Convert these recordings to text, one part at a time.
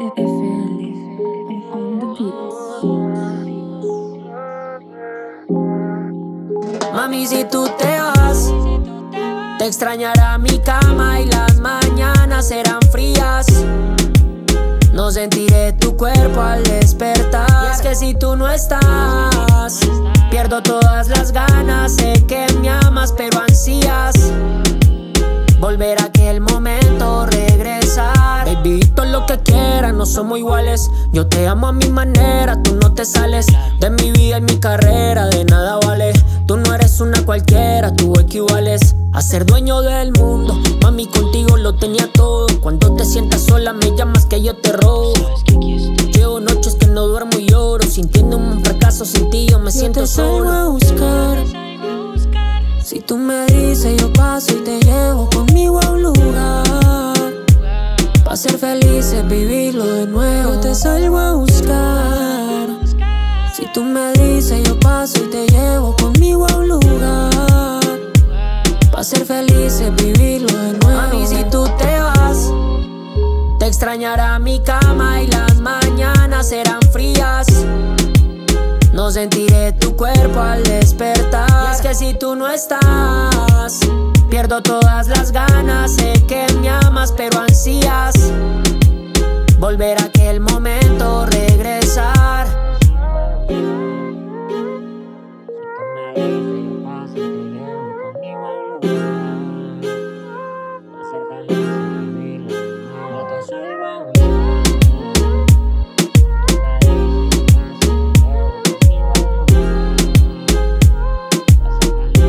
Mami, si tú te vas, te extrañará mi cama y las mañanas serán frías. No sentiré tu cuerpo al despertar. Y es que si tú no estás, pierdo todas las ganas. Sé que me amas pero ansías volver a aquel momento, regresar. Baby, todo lo que quieras, no somos iguales. Yo te amo a mi manera, tú no te sales de mi vida y mi carrera, de nada vale. Tú no eres una cualquiera, tú equivales a ser dueño del mundo. Mami, contigo lo tenía todo. Cuando te sientas sola me llamas que yo te robo. Llevo noches que no duermo y lloro, sintiendo un fracaso. Sin ti yo me siento solo. Yo te salgo a buscar. Si tú me dices yo paso y te llevo conmigo a un lugar. Pa' ser felices, vivirlo de nuevo. Yo te salgo a buscar. Si tú me dices yo paso y te llevo conmigo a un lugar. Pa' ser felices, vivirlo de nuevo. Mami, si tú te vas, te extrañará mi cama y las mañanas serán frías. No sentiré tu cuerpo al despertar. Y es que si tú no estás, pierdo todas las ganas. Sé que me amas pero ansías volver a aquel momento, regresar.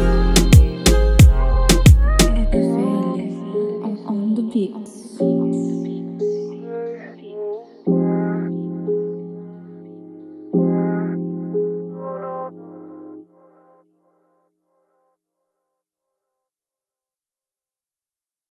On the beat.